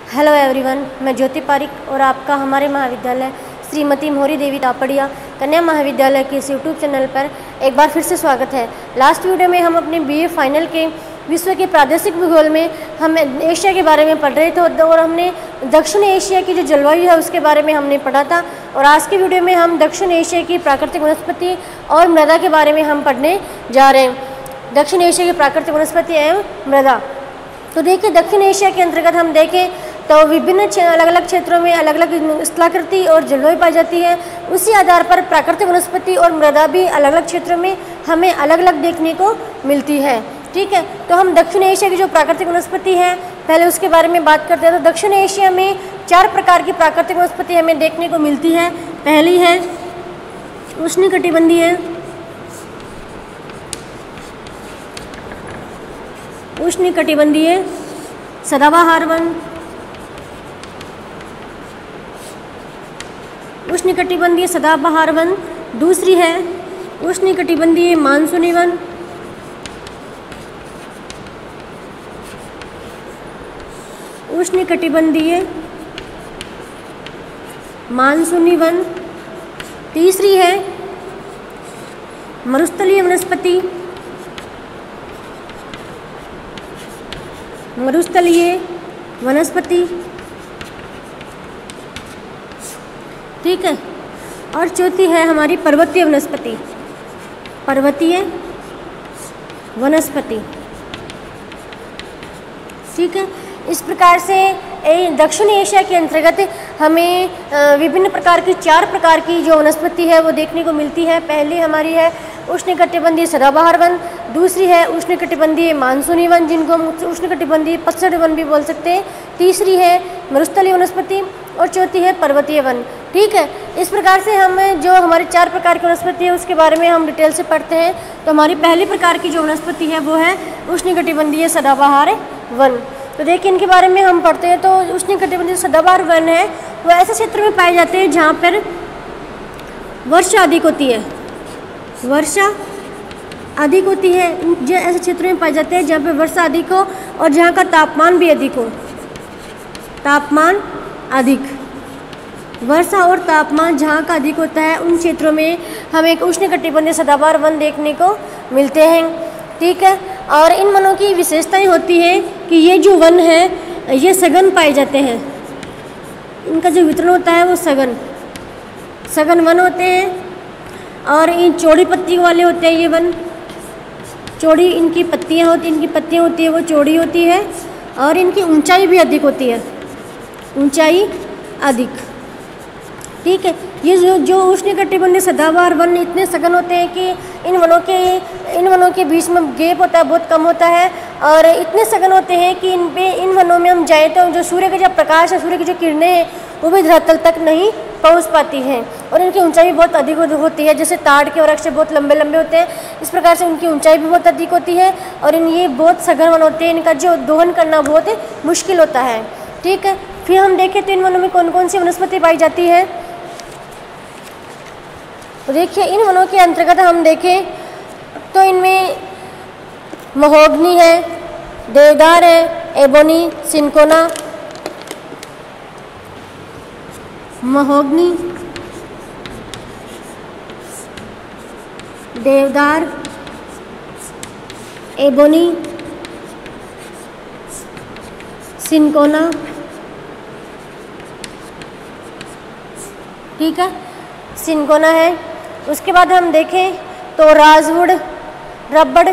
Hello everyone, मैं ज्योति पारिक और आपका हमारे महाविद्यालय श्रीमती मोहरी देवी तापड़िया कन्या महाविद्यालय के इस यूट्यूब चैनल पर एक बार फिर से स्वागत है। लास्ट वीडियो में हम अपने बीए फाइनल के विश्व के प्रादेशिक भूगोल में हम एशिया के बारे में पढ़ रहे थे और हमने दक्षिण एशिया की जो जलवायु है उसके बारे में हमने पढ़ा था। और आज के वीडियो में हम दक्षिण एशिया की प्राकृतिक वनस्पति और मृदा के बारे में हम पढ़ने जा रहे हैं। दक्षिण एशिया की प्राकृतिक वनस्पति एवं मृदा। तो देखिए, दक्षिण एशिया के अंतर्गत हम देखें तो विभिन्न अलग अलग क्षेत्रों में अलग अलग स्थलाकृति और जलवायु पाई जाती है। उसी आधार पर प्राकृतिक वनस्पति और मृदा भी अलग अलग क्षेत्रों में हमें अलग अलग देखने को मिलती है। ठीक है, तो हम दक्षिण एशिया की जो प्राकृतिक वनस्पति है पहले उसके बारे में बात करते हैं। तो दक्षिण एशिया में 4 प्रकार की प्राकृतिक वनस्पति हमें देखने को मिलती है। पहली है उष्णकटिबंधीय, उष्णकटिबंधीय सदाबहार वन, उष्णकटिबंधीय सदाबहार वन। दूसरी है उष्णकटिबंधीय मानसूनी वन, उष्णकटिबंधीय मानसूनी वन। तीसरी है मरुस्थलीय वनस्पति, मरुस्थलीय वनस्पति। ठीक है, और चौथी है हमारी पर्वतीय वनस्पति, पर्वतीय वनस्पति। ठीक है, इस प्रकार से दक्षिण एशिया के अंतर्गत हमें विभिन्न प्रकार की 4 प्रकार की जो वनस्पति है वो देखने को मिलती है। पहली हमारी है उष्णकटिबंधीय सदाबहार वन, दूसरी है उष्णकटिबंधीय मानसूनी वन जिनको हम उष्णकटिबंधीय पतझड़ वन भी बोल सकते हैं, तीसरी है मरुस्थलीय वनस्पति और चौथी है पर्वतीय वन। ठीक है, इस प्रकार से हम जो हमारी 4 प्रकार की वनस्पति है उसके बारे में हम डिटेल से पढ़ते हैं। तो हमारी पहली प्रकार की जो वनस्पति है वो है उष्णकटिबंधीय सदाबहार वन। तो देखिए, इनके बारे में हम पढ़ते हैं। तो उष्णकटिबंधीय सदाबहार वन है वो ऐसे क्षेत्र में पाए जाते हैं जहाँ पर वर्षा अधिक होती है, वर्षा अधिक होती है। जो ऐसे क्षेत्रों में पाए जाते हैं जहाँ पे वर्षा अधिक हो और जहाँ का तापमान भी अधिक हो, तापमान अधिक, वर्षा और तापमान जहाँ का अधिक होता है उन क्षेत्रों में हमें एक उष्णकटिबंधीय सदाबहार वन देखने को मिलते हैं। ठीक है, और इन वनों की विशेषताएं होती है कि ये जो वन है ये सघन पाए जाते हैं। इनका जो वितरण होता है वो सघन वन होते हैं और इन चौड़ी पत्ती वाले होते हैं। ये वन चौड़ी इनकी पत्तियां होती है वो चौड़ी होती है और इनकी ऊंचाई भी अधिक होती है, ऊंचाई अधिक। ठीक है, ये जो उष्णकटिबंधीय सदाबहार वन इतने सघन होते हैं कि इन वनों के बीच में गैप होता है बहुत कम होता है और इतने सघन होते हैं कि इन वनों में हम जाएँ तो जो सूर्य का जो प्रकाश है, सूर्य की जो किरणें हैं वो भी धरातल तक नहीं पहुंच पाती हैं और इनकी ऊंचाई भी बहुत अधिक होती है। जैसे ताड़ के वृक्ष बहुत लंबे लंबे होते हैं, इस प्रकार से उनकी ऊंचाई भी बहुत अधिक होती है और ये बहुत सघन वन होते हैं। इनका जो दोहन करना बहुत मुश्किल होता है। ठीक है, फिर हम देखें तो इन वनों में कौन कौन सी वनस्पति पाई जाती है। तो देखिए, इन वनों के अंतर्गत हम देखें तो इनमें महोगनी है, देवदार है, एबोनी, सिनकोना, महोगनी, देवदार, एबोनी, सिनकोना। ठीक है, सिनकोना है। उसके बाद हम देखें तो राजवुड, रबड़,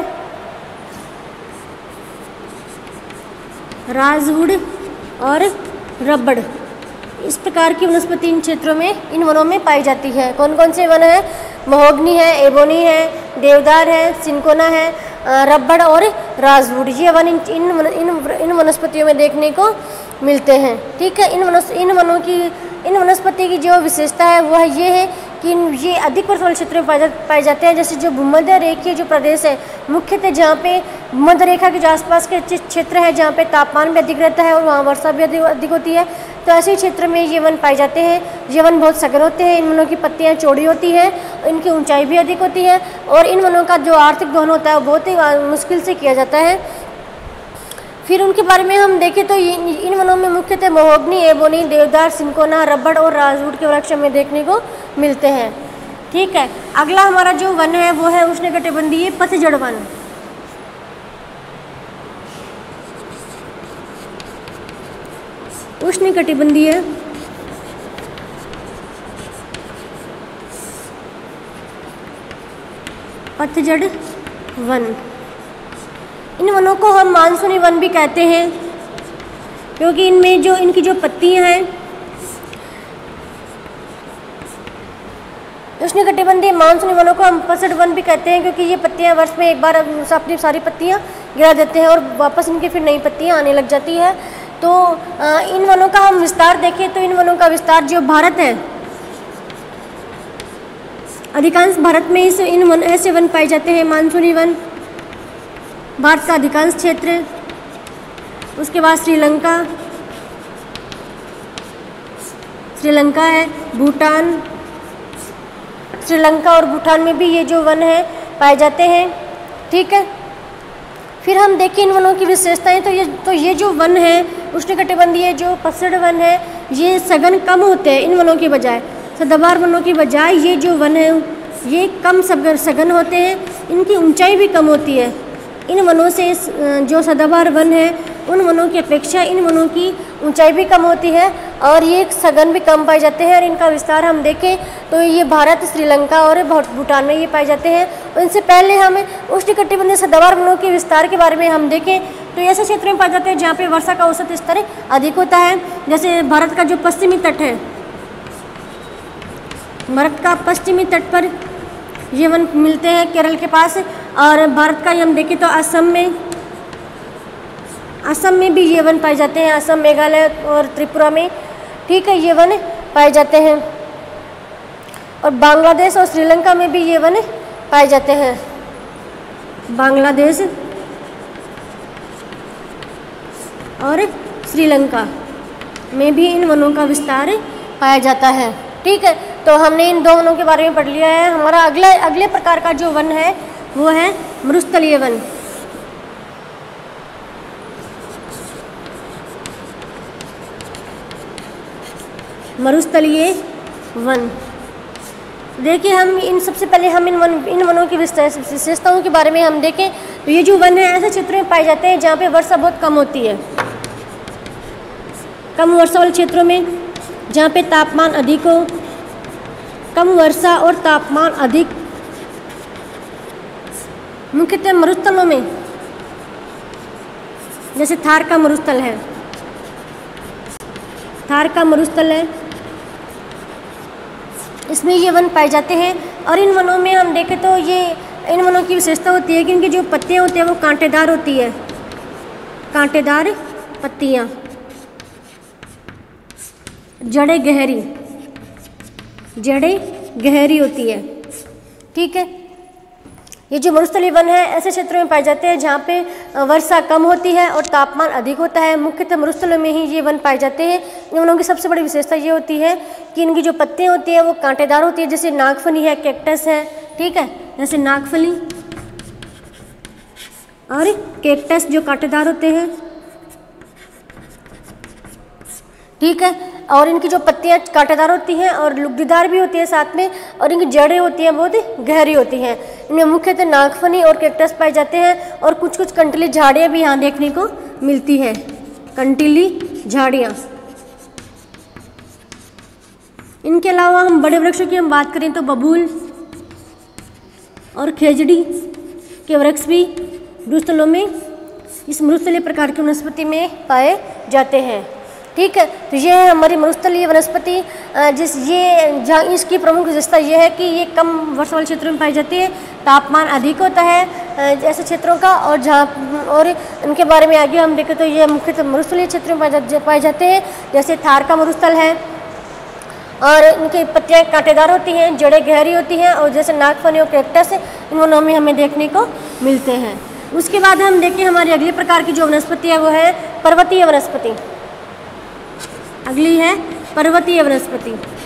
राजवुड और रबड़, इस प्रकार की वनस्पति इन क्षेत्रों में इन वनों में पाई जाती है। कौन कौन से वन है? महोगनी है, एबोनी है, देवदार है, सिनकोना है, रबड़ और राजवुड। ये वन इन वनस्पतियों में देखने को मिलते हैं। ठीक है, इन वनस्पति की जो विशेषता है वह ये है कि ये अधिक वर्षावल क्षेत्रों में पाए जाते हैं। जैसे जो भूमध्य रेखीय जो प्रदेश है मुख्यतः जहाँ पे भूमध्य रेखा के जो आसपास के क्षेत्र है जहाँ पे तापमान भी अधिक रहता है और वहाँ वर्षा भी अधिक होती है, तो ऐसे क्षेत्र में ये वन पाए जाते हैं। ये वन बहुत सघन होते हैं, इन वनों की पत्तियाँ चौड़ी होती हैं, इनकी ऊंचाई भी अधिक होती है और इन वनों का जो आर्थिक दोहन होता है वो बहुत ही मुश्किल से किया जाता है। फिर उनके बारे में हम देखें तो इन वनों में मुख्यतः महोगनी, एबोनी, देवदार, सिंकोना, रबड़ और राजवुड के वृक्ष हमें देखने को मिलते हैं। ठीक है, अगला हमारा जो वन है वो है उष्णकटिबंधीय पतझड़ वन। उष्णकटिबंधीय पतझड़ वन, इन वनों को हम मानसूनी वन भी कहते हैं क्योंकि इनमें जो इनकी जो पत्तियां हैं, उष्णकटिबंधीय मानसूनी वनों को हम पतझड़ वन भी कहते हैं क्योंकि ये पत्तियां वर्ष में एक बार अपनी सारी पत्तियां गिरा देते हैं और वापस इनके फिर नई पत्तियां आने लग जाती है। तो इन वनों का हम विस्तार देखें तो इन वनों का विस्तार जो भारत है, अधिकांश भारत में ऐसे वन पाए जाते हैं मानसूनी वन, भारत का अधिकांश क्षेत्र। उसके बाद श्रीलंका है, भूटान, श्रीलंका और भूटान में भी ये जो वन है पाए जाते हैं। ठीक है, फिर हम देखें इन वनों की विशेषताएं तो ये जो वन है उष्णकटिबंधीय जो पतझड़ वन है, ये सघन कम होते हैं इन वनों की बजाय, सदाबहार वनों की बजाय ये जो वन है ये कम सघन होते हैं, इनकी ऊंचाई भी कम होती है। इन वनों से जो सदाबहार वन है उन वनों की अपेक्षा इन वनों की ऊंचाई भी कम होती है और ये सघन भी कम पाए जाते हैं। और इनका विस्तार हम देखें तो ये भारत, श्रीलंका और भूटान में ये पाए जाते हैं। और इनसे पहले हम उष्णकटिबंधीय सदाबहार वनों के विस्तार के बारे में हम देखें तो ऐसे क्षेत्रों में पाए जाते हैं जहाँ पे वर्षा का औसत स्तर अधिक होता है। जैसे भारत का जो पश्चिमी तट है, भारत का पश्चिमी तट पर ये वन मिलते हैं केरल के पास। और भारत का हम देखें तो असम में भी ये वन पाए जाते हैं, असम, मेघालय और त्रिपुरा में। ठीक है, ये वन पाए जाते हैं। और बांग्लादेश और श्रीलंका में भी ये वन पाए जाते हैं। बांग्लादेश और श्रीलंका में भी इन वनों का विस्तार पाया जाता है। ठीक है, तो हमने इन दो वनों के बारे में पढ़ लिया है। हमारा अगले प्रकार का जो वन है वो है मरुस्थलीय वन। मरुस्थलीय वन देखिए, हम सबसे पहले हम इन वनों की विशेषताओं के बारे में हम देखें तो ये जो वन है ऐसे क्षेत्रों में पाए जाते हैं जहाँ पे वर्षा बहुत कम होती है। कम वर्षा वाले क्षेत्रों में जहाँ पे तापमान अधिक हो, कम वर्षा और तापमान अधिक, मुख्यतः मरुस्थलों में, जैसे थार का मरुस्थल है, इसमें ये वन पाए जाते हैं। और इन वनों में हम देखें तो इन वनों की विशेषता होती है कि इनकी जो पत्तियाँ होती हैं वो कांटेदार होती है, कांटेदार पत्तियाँ, जड़ें गहरी होती है। ठीक है, ये जो मरुस्थलीय वन है ऐसे क्षेत्रों में पाए जाते हैं जहाँ पे वर्षा कम होती है और तापमान अधिक होता है। मुख्यतः मरुस्थलों में ही ये वन पाए जाते हैं। इन वनों की सबसे बड़ी विशेषता ये होती है कि इनकी जो पत्तियाँ होती हैं वो कांटेदार होती है, जैसे नागफनी है, कैक्टस है। ठीक है, जैसे नागफनी और कैक्टस जो कांटेदार होते हैं। ठीक है, और इनकी जो पत्तियाँ कांटेदार होती हैं और लुगदीदार भी होती है साथ में, और इनकी जड़ें होती हैं बहुत गहरी होती हैं। इनमें मुख्यतः नागफनी और कैक्टस पाए जाते हैं और कुछ कंटीली झाड़ियाँ भी यहाँ देखने को मिलती है, कंटीली झाड़ियाँ। इनके अलावा हम बड़े वृक्षों की हम बात करें तो बबूल और खेजड़ी के वृक्ष भी मरुस्थलों में, इस मरुस्थलीय प्रकार की वनस्पति में पाए जाते हैं। ठीक है, तो ये है हमारी मरुस्थलीय वनस्पति। जहाँ इसकी प्रमुख विशेषता ये है कि ये कम वर्षा वाले क्षेत्रों में पाई जाती है, तापमान अधिक होता है ऐसे क्षेत्रों का। और इनके बारे में आगे हम देखें तो ये मुख्यतः मरुस्थलीय क्षेत्रों में पाए जाते हैं, जैसे थार का मरुस्थल है और इनकी पत्तियाँ कांटेदार होती हैं, जड़ें गहरी होती हैं, और जैसे नागफनी और कैक्टस इन वनों में हमें देखने को मिलते हैं। उसके बाद हम देखें हमारी अगली प्रकार की जो वनस्पति है वो है पर्वतीय वनस्पति। अगली है पर्वतीय वनस्पति।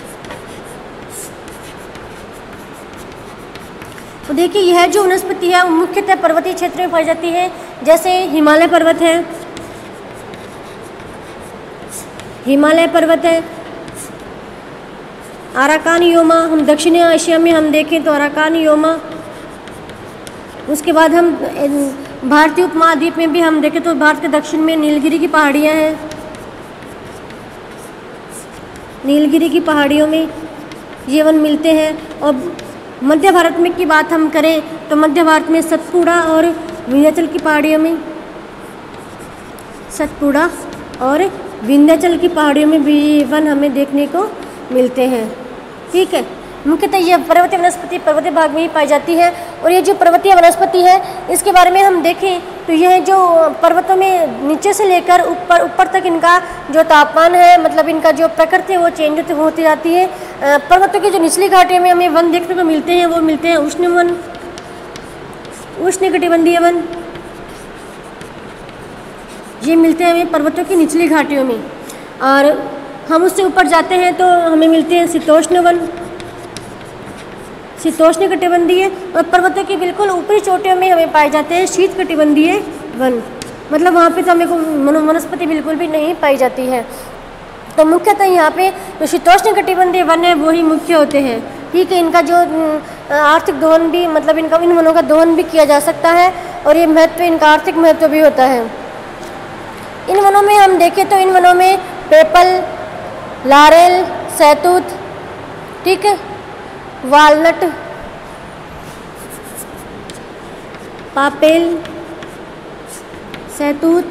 तो देखिए, यह जो वनस्पति है वो मुख्यतः पर्वतीय क्षेत्र में पाई जाती है, जैसे हिमालय पर्वत है, हिमालय पर्वत है, अराकान योमा, हम दक्षिणी एशिया में हम देखें तो अराकान योमा। उसके बाद हम भारतीय उपमहाद्वीप में भी हम देखें तो भारत के दक्षिण में नीलगिरी की पहाड़ियाँ हैं, नीलगिरी की पहाड़ियों में ये वन मिलते हैं। और मध्य भारत में की बात हम करें तो मध्य भारत में सतपुड़ा और विंध्याचल की पहाड़ियों में, सतपुड़ा और विंध्याचल की पहाड़ियों में भी वन हमें देखने को मिलते हैं। ठीक है, मुख्यतः ये पर्वतीय वनस्पति पर्वतीय भाग में ही पाई जाती है। और ये जो पर्वतीय वनस्पति है इसके बारे में हम देखें तो यह जो पर्वतों में नीचे से लेकर ऊपर तक इनका जो तापमान है, मतलब इनका जो प्रकृति है वो चेंज होती जाती है। पर्वतों की जो निचली घाटियों में हमें वन देखने को मिलते हैं वो मिलते हैं उष्ण वन, उष्णकटिबंधीय वन, ये मिलते हैं हमें पर्वतों की निचली घाटियों में। और हम उससे ऊपर जाते हैं तो हमें मिलते हैं शीतोष्ण वन, शीतोष्ण कटिबंधीय। और पर्वतों की बिल्कुल ऊपरी चोटियों में हमें पाए जाते हैं शीत कटिबंधीय वन, मतलब वहाँ पे तो हमें को वनस्पति बिल्कुल भी नहीं पाई जाती है। तो मुख्यतः यहाँ पे जो शीतोष्ण कटिबंधीय वन है वो ही मुख्य होते हैं। ठीक है, इनका जो आर्थिक दोहन भी, मतलब इनका इन वनों का दोहन भी किया जा सकता है और ये महत्व, इनका आर्थिक महत्व भी होता है। इन वनों में हम देखें तो इन वनों में पेपल, लारेल, सहतूत, ठीक है, वालनट, पापेल, सहतूत,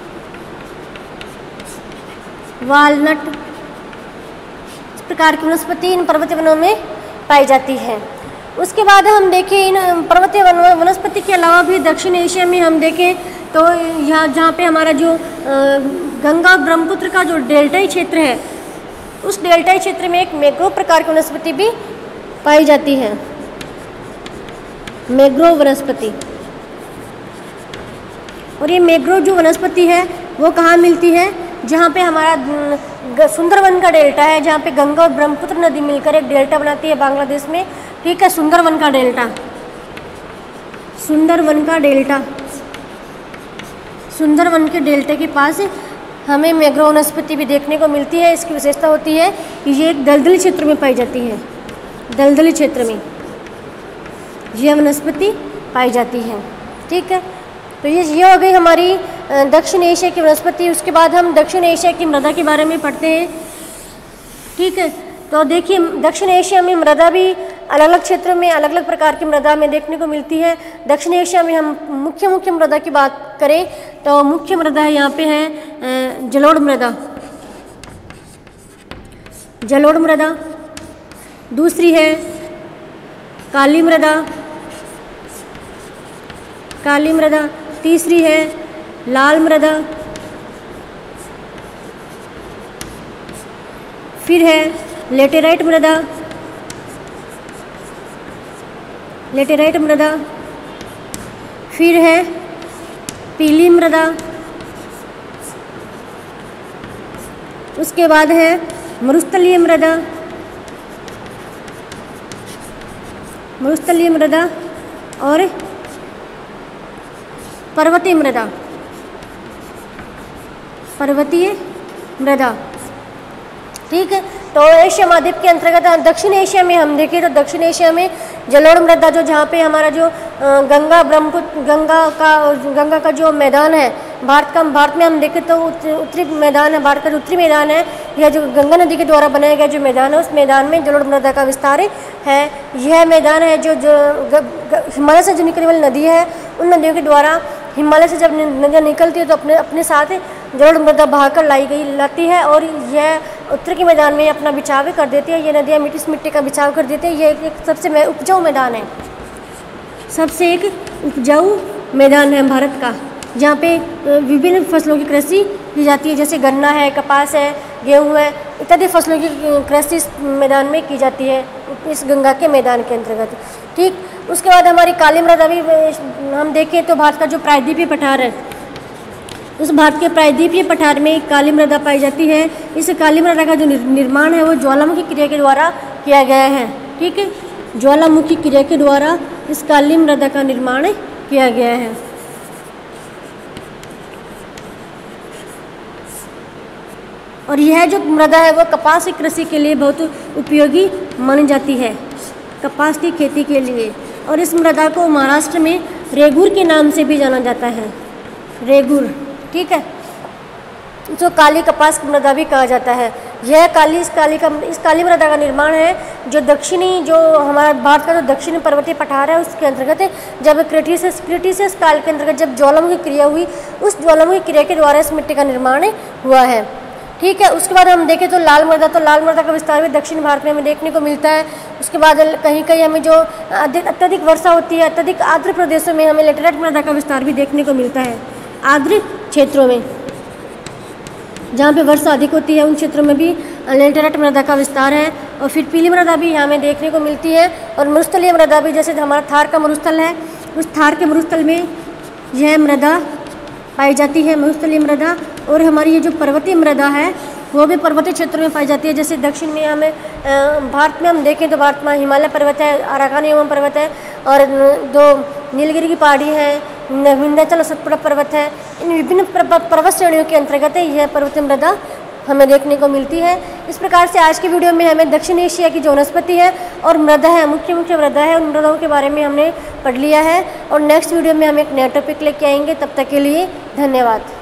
वालनट, इस प्रकार की वनस्पति इन पर्वतीय वनों में पाई जाती है। उसके बाद हम देखें इन पर्वतीय वनस्पति के अलावा भी दक्षिण एशिया में हम देखें तो यहाँ जहाँ पे हमारा जो गंगा और ब्रह्मपुत्र का जो डेल्टाई क्षेत्र है, उस डेल्टाई क्षेत्र में एक मैंग्रोव प्रकार की वनस्पति भी पाई जाती है, मैंग्रोव वनस्पति। और ये मैंग्रोव जो वनस्पति है वो कहाँ मिलती है? जहाँ पे हमारा सुंदरवन का डेल्टा है, जहाँ पे गंगा और ब्रह्मपुत्र नदी मिलकर एक डेल्टा बनाती है बांग्लादेश में। ठीक है, सुंदरवन का डेल्टा, सुंदरवन का डेल्टा, सुंदरवन के डेल्टा के पास हमें मैंग्रोव वनस्पति भी देखने को मिलती है। इसकी विशेषता होती है कि ये एक दलदली क्षेत्र में पाई जाती है, दलदली क्षेत्र में यह वनस्पति पाई जाती है। ठीक है, तो ये हो गई हमारी दक्षिण एशिया की वनस्पति। उसके बाद हम दक्षिण एशिया की मृदा के बारे में पढ़ते हैं। ठीक है, तो देखिए दक्षिण एशिया में मृदा भी अलग अलग क्षेत्रों में अलग अलग प्रकार की मृदा हमें देखने को मिलती है। दक्षिण एशिया में हम मुख्य मृदा की बात करें तो मुख्य मृदा है यहाँ पे है जलोढ़ मृदा, जलोढ़ मृदा। दूसरी है काली मृदा, काली मृदा। तीसरी है लाल मृदा। फिर है लेटेराइट मृदा, लेटेराइट मृदा। फिर है पीली मृदा। उसके बाद है मरुस्थलीय मृदा, मरुस्थलीय मृदा और पर्वतीय मृदा, पर्वतीय मृदा। ठीक है, तो एशिया महाद्वीप के अंतर्गत दक्षिण एशिया में हम देखें तो दक्षिण एशिया में जलोढ़ मृदा जो जहाँ पे हमारा जो गंगा ब्रह्मपुत्र गंगा का जो मैदान है भारत में हम देखें तो उत्तरी मैदान है, भारत का जो उत्तरी मैदान है, यह जो गंगा नदी के द्वारा बनाया गया जो मैदान है उस मैदान में जलोढ़ मृदा का विस्तार है। यह मैदान है जो हिमालय से जो निकलने वाली नदी है उन नदियों के द्वारा हिमालय से जब नदियाँ निकलती है तो अपने साथ जलोढ़ मृदा बहाकर लाती है और यह उत्तर के मैदान में अपना बिछाव कर देती है। ये नदियाँ मिट्टी का बिछाव कर देती है। ये एक सबसे उपजाऊ मैदान है, सबसे एक उपजाऊ मैदान है भारत का, जहाँ पे विभिन्न फसलों की कृषि की जाती है, जैसे गन्ना है, कपास है, गेहूँ है, इत्यादि फसलों की कृषि इस मैदान में की जाती है, इस गंगा के मैदान के अंतर्गत। ठीक, उसके बाद हमारी काली मृदा भी हम देखें तो भारत का जो प्रायद्वीपीय पठार है उस भारत के प्रायद्वीपीय पठार में काली मृदा पाई जाती है। इस काली मृदा का जो निर्माण है वो ज्वालामुखी क्रिया के द्वारा किया गया है। ठीक है, ज्वालामुखी क्रिया के द्वारा इस काली मृदा का निर्माण किया गया है। और यह जो मृदा है वो कपास की कृषि के लिए बहुत उपयोगी मानी जाती है, कपास की खेती के लिए। और इस मृदा को महाराष्ट्र में रेगूर के नाम से भी जाना जाता है, रेगूर, ठीक है, जो काली कपास की मृदा भी कहा जाता है। यह इस काली मृदा का निर्माण है जो दक्षिणी, जो हमारा भारत का जो दक्षिणी पर्वतीय पठार है उसके अंतर्गत है। जब क्रिटिसियस काल के अंतर्गत जब ज्वालामुखी क्रिया हुई, उस ज्वालामुखी क्रिया के द्वारा इस मिट्टी का निर्माण हुआ है, ठीक है। उसके बाद हम देखें तो लाल मृदा का विस्तार भी दक्षिण भारत में हमें देखने को मिलता है। उसके बाद कहीं कहीं हमें जो अत्यधिक वर्षा होती है, अत्यधिक आर्द्र प्रदेशों में हमें लेटेराइट मृदा का विस्तार भी देखने को मिलता है। आर्द्र क्षेत्रों में जहाँ पे वर्षा अधिक होती है उन क्षेत्रों में भी लेटेराइट मृदा का विस्तार है। और फिर पीली मृदा भी हमें देखने को मिलती है, और मरुस्थलीय मृदा भी, जैसे हमारा थार का मरुस्थल है, उस थार के मरुस्थल में यह मृदा पाई जाती है, मरुस्थलीय मृदा। और हमारी ये जो पर्वतीय मृदा है वो भी पर्वतीय क्षेत्रों में पाई जाती है। जैसे दक्षिण में हमें भारत में हम देखें तो भारत में हिमालय पर्वत है, अराकान एवं पर्वत है, और जो नीलगिरी की पहाड़ी है, विंध्याचल सतपुड़ा पर्वत है। इन विभिन्न पर्वत श्रेणियों के अंतर्गत यह पर्वतीय मृदा हमें देखने को मिलती है। इस प्रकार से आज की वीडियो में हमें दक्षिण एशिया की जो वनस्पति है और मृदा है, मुख्य मृदा है, उन मृदाओं के बारे में हमने पढ़ लिया है। और नेक्स्ट वीडियो में हम एक नया टॉपिक लेके आएंगे। तब तक के लिए धन्यवाद।